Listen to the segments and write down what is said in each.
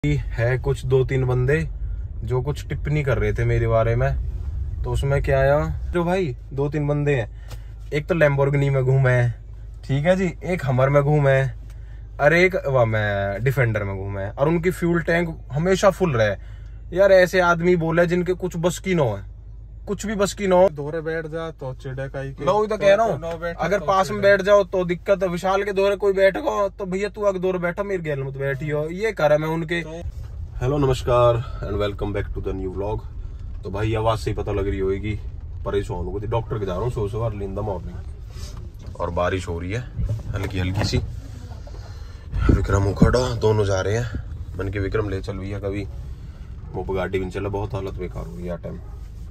है कुछ 2-3 बंदे जो कुछ टिप्पणी कर रहे थे मेरे बारे में, तो उसमें क्या आया, जो भाई 2-3 बंदे हैं, एक तो लैम्बोर्गिनी में घूमे, ठीक है जी, एक हमर में घूमे, अरे एक मैं डिफेंडर में घूमे, और उनकी फ्यूल टैंक हमेशा फुल रहे। यार ऐसे आदमी बोले जिनके कुछ बस की न हो, कुछ भी बस की न हो, दोहरे बैठ जा तो चिड़े का ही मैं वही तो कह रहा हूँ। अगर पास में बैठ जाओ तो दिक्कत है, विशाल के दोहरे कोई बैठेगा तो भैया तू अगर दोहरे बैठा मेरे गैल में तो बैठी हो, ये करा मैं उनके। हेलो नमस्कार and welcome back to the new vlog. तो भाई आवाज से ही पता लग रही होगी परेशान हो गई, डॉक्टर के जा रहा हूँ so early in the morning, और बारिश हो रही है हल्की हल्की सी। विक्रम उखड़ा दोनों जा रहे हैं, मन के विक्रम ले चल भैया, कभी वो गाड़ी भी चला, बहुत हालत बेकार हो रही है टाइम।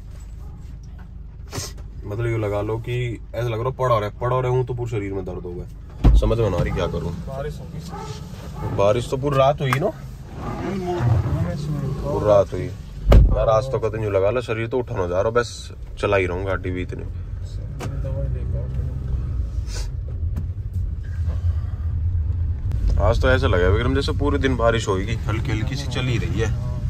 मतलब ये लगा लो कि ऐसा लग रहा पड़ा रहे हूँ तो पूरे शरीर में दर्द हो गया, समझ में ना आ रही क्या करूँ। बारिश तो पूरी रात हुई ना, पूरी रात हुई यार। आज तो कतई यूं लगा लो शरीर तो उठा ना जा रहा, बस चला ही रहा हूँ गाड़ी भी इतनी। आज तो ऐसा लगा विक्रम जैसे पूरे दिन बारिश होगी, हल्की हल्की सी चल ही रही है।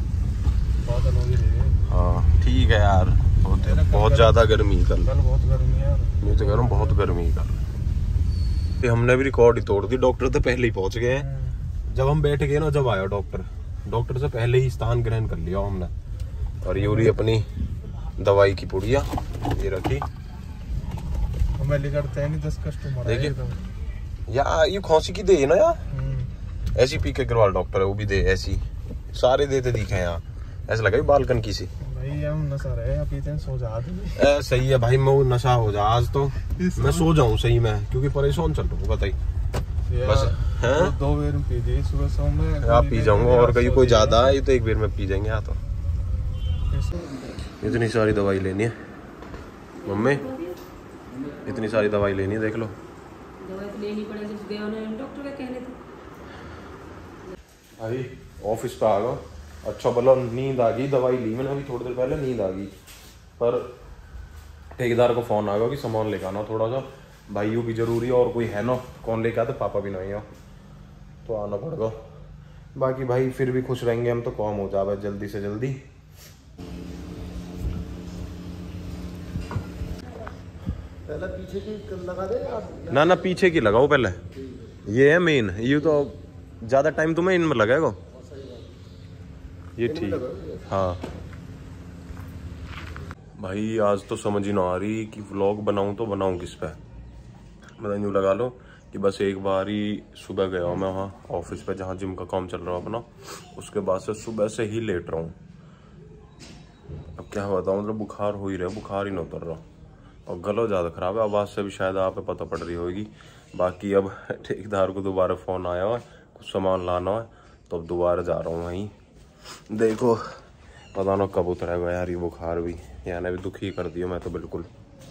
हाँ ठीक है यार, बहुत ज्यादा गर्मी कल, बहुत गर्मी है, मैं तो कह रहा हूँ बहुत गर्मी कल। हमने भी रिकॉर्ड ही तोड़ दी, डॉक्टर तो पहले ही पहुंच गए हैं। जब हम बैठ गए ना, जब आया डॉक्टर से पहले ही स्थान ग्रहण कर लिया हमने। और ये रही अपनी दवाई की पुड़िया, ये रखी। करते हैं 10 कस्टमर देखिए या ये खांसी की दे ना यार, ऐसी पी के गिरवाल डॉक्टर है वो भी दे, ऐसी सारे देते दिखे यहाँ, ऐसा लगा बालकन की सी। भाई हम नशा रहे पीते सो जा। सही है भाई, मैं वो नशा हो जा आज तो मैं सो जाऊं सही में, क्योंकि परेशान चल रहा हूँ बताइए बस। हैं 2 बेर पी दी सुबह शाम में, आप पी जाऊंगा, और कहीं कोई ज्यादा है तो 1 बेर में पी जाएंगे। हाँ तो इतनी सारी दवाई लेनी है मम्मी, इतनी सारी दवाई लेनी है, देख लो लेनी पड़ेगी डॉक्टर के कहने थे। भाई ऑफिस पे आ गया, अच्छा बोला नींद आ गई, दवाई ली मैंने अभी थोड़ी देर पहले, नींद आ गई, पर ठेकेदार को फोन आ गया कि सामान लेकर आना थोड़ा सा, भाइयों भी जरूरी है, और कोई है ना कौन लेके आते, पापा भी नहीं हो तो आना पड़ेगा। बाकी भाई फिर भी खुश रहेंगे हम तो, काम हो जाए जल्दी से जल्दी। पहले पीछे की लगा दे ना पीछे की लगाओ पहले, ये है मेन, ये तो ज्यादा टाइम तुम्हें इनमें लगेगा, ये ठीक। हाँ भाई आज तो समझ ही ना आ रही कि व्लॉग बनाऊं तो बनाऊं किस पे। मतलब यूँ लगा लो कि बस एक बार ही सुबह गया हूँ मैं वहाँ ऑफिस पे जहाँ जिम का काम चल रहा है अपना, उसके बाद से सुबह से ही लेट रहा हूँ। अब क्या बताऊँ, मतलब बुखार हो ही रहा है, बुखार ही नहीं उतर रहा, और गला ज़्यादा ख़राब है, आवाज़ से भी शायद आप पे पता पड़ रही होगी। बाकी अब ठेकेदार को दोबारा फ़ोन आया हुआ है, कुछ सामान लाना है, तो अब दोबारा जा रहा हूँ वहीं। देखो पता ना कब उतरेगा यार ये बुखार भी, यानी भी दुखी कर दिया मैं तो बिल्कुल।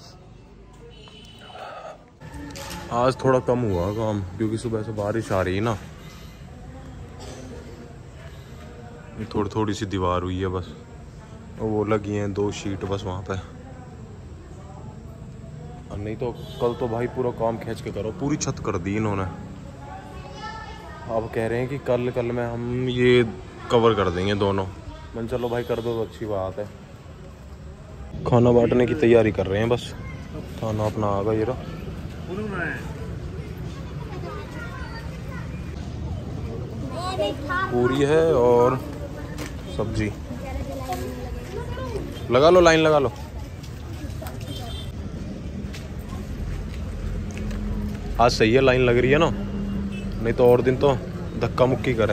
आज थोड़ा कम हुआ काम, क्योंकि सुबह से बारिश आ रही है ना, थोड़ी सी दीवार हुई है बस, वो लगी हैं 2 शीट बस वहाँ पे, और नहीं तो कल तो भाई पूरा काम खींच के करो, पूरी छत कर दी इन्होंने। अब कह रहे हैं कि कल में हम ये कवर कर देंगे दोनों। मैं चलो भाई कर दो तो अच्छी बात है। खाना बांटने की तैयारी कर रहे हैं बस, खाना अपना आ गया ये रहा। पूरी है और सब्जी, लगा लो लाइन लगा लो। आज सही है लाइन लग रही है ना, नहीं तो और दिन तो धक्का मुक्की करें।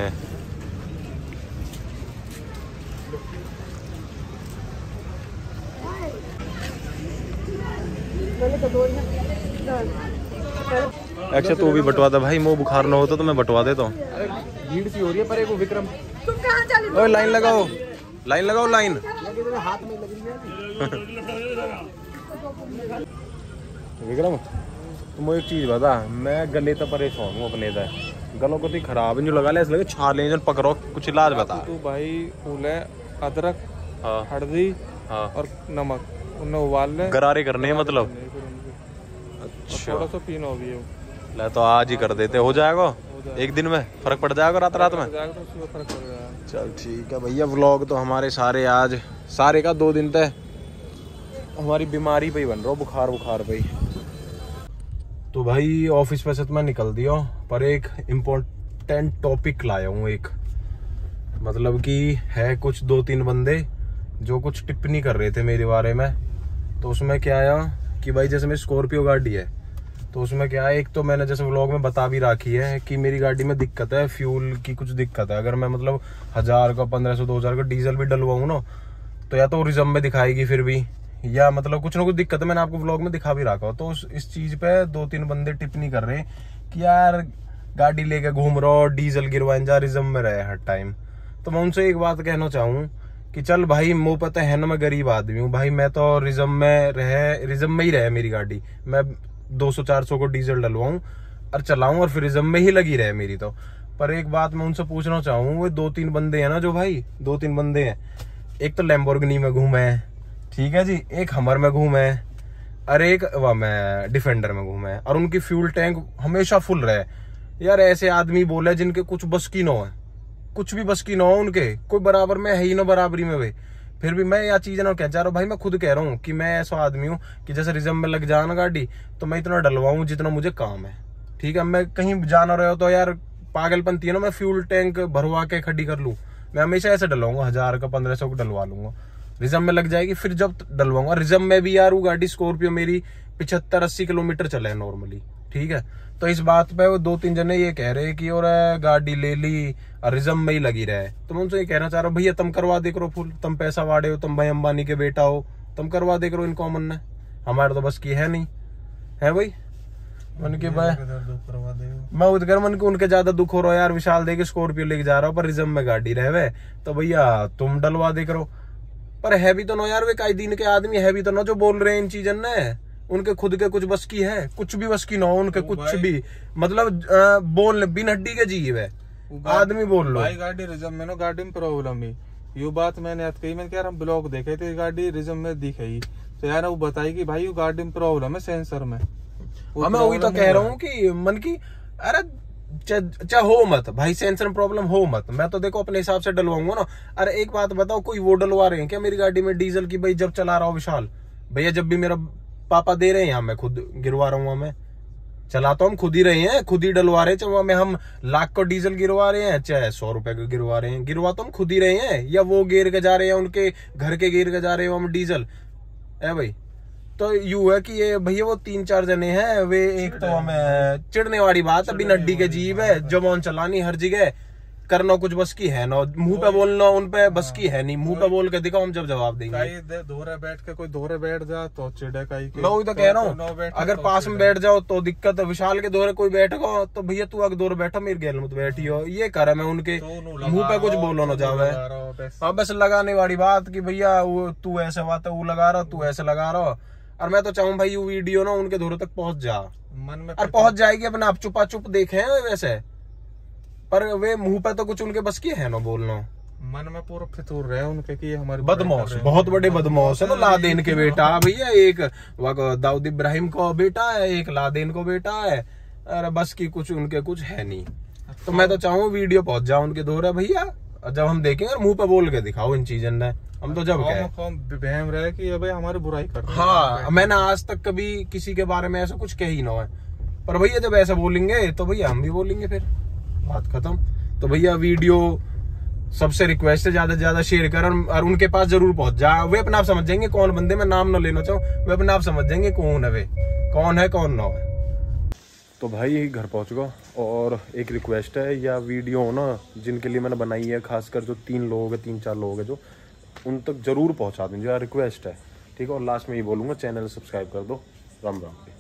अच्छा तू भी बंटवा दे भाई, मुँह बुखार ना होता तो मैं बंटवा देता हूँ। भीड़ सी हो रही है पर एक विक्रम, ओए लाइन लगाओ लाइन। हाथ में लग रही है विक्रम तुम एक चीज बता, मैं गले तो परेशान हूँ अपने से, गलों को तो खराब नहीं लगा ले, इसलिए छाले जन पकड़ो, कुछ इलाज बता। तू भाई फूल है, अदरक, हाँ हल्दी, हाँ और नमक, उन्हें उबाल ले, गरारे करने हैं मतलब। अच्छा थोड़ा सा पीना होगी ले तो आज ही कर देते, हो जाएगा एक दिन में, फर्क पड़ जाएगा रात में। फर्क पड़ जाएगा। चल ठीक है भैया, व्लॉग तो हमारे सारे का 2 दिन तक हमारी बीमारी पे ही बन रहा, बुखार पे ही। तो भाई ऑफिस पे से तो मैं निकल दिया, पर एक इम्पोर्टेंट टॉपिक लाया हूँ। एक मतलब कि है कुछ 2-3 बंदे जो कुछ टिप्पणी कर रहे थे मेरे बारे में। तो उसमें क्या आया कि भाई जैसे मेरी स्कॉर्पियो गाड़ी है, तो उसमें क्या है, एक तो मैंने जैसे व्लॉग में बता भी रखी है कि मेरी गाड़ी में दिक्कत है, फ्यूल की कुछ दिक्कत है। अगर मैं मतलब 1000 का 1500-2000 का डीजल भी डलवाऊँ ना, तो या तो रिज्यूम में दिखाएगी फिर भी, या मतलब कुछ ना कुछ दिक्कत है। मैंने आपको व्लॉग में दिखा भी रखा। तो इस चीज पे 2-3 बंदे टिप्पणी कर रहे कि यार गाड़ी लेके घूम रहा हो, डीजल गिरवाए जा, रिज्यूम में रहे हर टाइम। तो मैं उनसे एक बात कहना चाहूँ कि चल भाई, मुझे पता है ना मैं गरीब आदमी हूँ भाई, मैं तो रिज्यूम में ही रहे मेरी गाड़ी, मैं 200-400 को डीजल डलवाऊं और चलाऊं और फिर रिज्यूम में ही लगी रहे मेरी। तो पर एक बात मैं उनसे पूछना चाहूँ, वो 2-3 बंदे हैं ना जो भाई 2-3 बंदे हैं, एक तो लैम्बोर्गिनी में घूमे हैं, ठीक है जी, एक हमर में घूमे है, और एक वह में डिफेंडर में घूमे है, और उनकी फ्यूल टैंक हमेशा फुल रहे। यार ऐसे आदमी बोले जिनके कुछ बस की न हो, कुछ भी बस की न हो, उनके कोई बराबर में है ही ना बराबरी में वे, फिर भी मैं यह चीज ना कह जा रहा हूँ भाई। मैं खुद कह रहा हूँ कि मैं ऐसा आदमी हूँ कि जैसे रिजर्व में लग जाना गाड़ी, तो मैं इतना डलवाऊं जितना मुझे काम है, ठीक है। मैं कहीं जाना रहा हो तो यार पागलपंती है ना, मैं फ्यूल टैंक भरवा के खड़ी कर लूँ, मैं हमेशा ऐसे डलवाऊंगा, 1000 का 1500 का डलवा लूंगा, रिजर्व में लग जाएगी, फिर जब डलवाऊंगा। रिजर्व में भी यार वो गाड़ी स्कॉर्पियो मेरी 75-80 किलोमीटर चले नॉर्मली, ठीक है। तो इस बात पे वो 2-3 जने ये कह रहे कि और गाड़ी ले ली और रिजर्व में ही लगी रहे। तो मैं उनसे ये कहना चाह रहा हूँ, भैया तुम करवा दे करो फुल, तुम पैसा वाड़े हो, तुम भाई अंबानी के बेटा हो, तुम करवा दे करो इन कॉमन ने, हमारे तो बस की है नहीं है भाई। मन के भाई मैं उधर मन को उनके ज्यादा दुख हो रहा है यार, विशाल दे के स्कॉर्पियो लेके जा रहा हूँ पर रिजर्व में गाड़ी रहे, तो भैया तुम डलवा दे करो। पर है भी तो ना यार, वे कई दिन के आदमी है भी तो ना जो बोल रहे हैं इन चीजन ने, उनके खुद के कुछ बस की है, कुछ भी बस की ना हो उनके, कुछ भी मतलब बोल बिन हड्डी के जीव है आदमी, बोल लो भाई गाड़ी रिजर्व में ना, गाड़ी में प्रॉब्लम है, ये बात मैंने याद कही। मैंने कह ब्लॉग देखे थे, गाड़ी रिजर्व में दिखाई, तो यार वो बताई कि भाई गाड़ी में प्रॉब्लम है सेंसर में। मैं वही तो कह रहा हूँ कि मन की, अरे चाहे हो मत भाई, सेंसर प्रॉब्लम हो मत, मैं तो देखो अपने हिसाब से डलवाऊंगा ना। अरे एक बात बताओ, कोई वो डलवा रहे हैं क्या मेरी गाड़ी में डीजल की? भाई जब चला रहा हूँ विशाल भैया, जब भी मेरा पापा दे रहे हैं यहाँ, मैं खुद गिरवा रहा हूँ, मैं चलाता हूँ, खुद ही रहे हैं, खुद ही डलवा रहे हैं। चाहे में हम लाख का डीजल गिरवा रहे हैं, चाहे 100 रुपए का गिरवा रहे हैं, गिरवा तो हम खुद ही रहे हैं, या वो गिर के जा रहे हैं, उनके घर के गिर के जा रहे हैं हम डीजल है भाई। तो यू है कि ये भैया वो 3-4 जने हैं, वे एक तो हमें चिढ़ने वाली बात है, बिन हड्डी के जीव है, जवान चलानी हर जगह करना, कुछ बस की है ना, मुंह पे बोलना उन पे बस की है नहीं, मुंह पे बोल के दिखाओ, हम जब जवाब देंगे। दोहरे बैठ के कोई दोहरे बैठ जा तो चिड़े का ही, मैं वही तो कह रहा हूँ, अगर पास में बैठ जाओ तो दिक्कत है। विशाल के दोहरे कोई बैठेगा तो भैया तू अगर दोहरे बैठा मेरे गैल में तो बैठी हो, ये कर मैं उनके मुंह पे कुछ बोलो ना जावे। हाँ बस लगाने वाली बात कि भैया वो तू ऐसे बात है, वो लगा रहा, तू ऐसे लगा रहा। और मैं तो चाहूँ भाई वो वीडियो ना उनके दोहरे तक पहुंच जा, मन में और पहुंच जाएगी, अपने आप चुपा चुप देखे वैसे, पर वे मुंह पे तो कुछ उनके बस की है ना बोलना। मन में पूरा फितूर रहे उनके कि हमारे बदमाश, बहुत बड़े बदमाश है। तो लादेन के बेटा भैया, एक दाऊद इब्राहिम को बेटा है, एक लादेन को बेटा है, अरे बस की कुछ उनके कुछ है नहीं। तो मैं तो चाहूँ वीडियो पहुंच जाओ उनके दोहरे भैया, जब हम देखेंगे मुंह पे बोल के दिखाओ इन चीजों ने, हम तो जब बहम रहे कि भाई हमारी बुराई कर रहे हैं। हाँ मैंने आज तक कभी किसी के बारे में ऐसा कुछ कह ही ना है, पर भैया जब ऐसा बोलेंगे तो भैया हम भी बोलेंगे, फिर बात खत्म। तो भैया वीडियो सबसे रिक्वेस्ट है ज्यादा से ज्यादा शेयर कर, और उनके पास जरूर पहुंच जा, वे अपने आप समझ जाएंगे कौन बंदे, मैं नाम ना लेना चाहूँ, वे अपने आप समझ जाएंगे कौन है, वे कौन है कौन ना है। तो भाई घर पहुंच गया, और एक रिक्वेस्ट है, या वीडियो हो ना जिनके लिए मैंने बनाई है, खासकर जो 3-4 लोग हैं जो, उन तक जरूर पहुंचा दीजिए, रिक्वेस्ट है, ठीक है। और लास्ट में ये बोलूँगा, चैनल सब्सक्राइब कर दो। राम राम।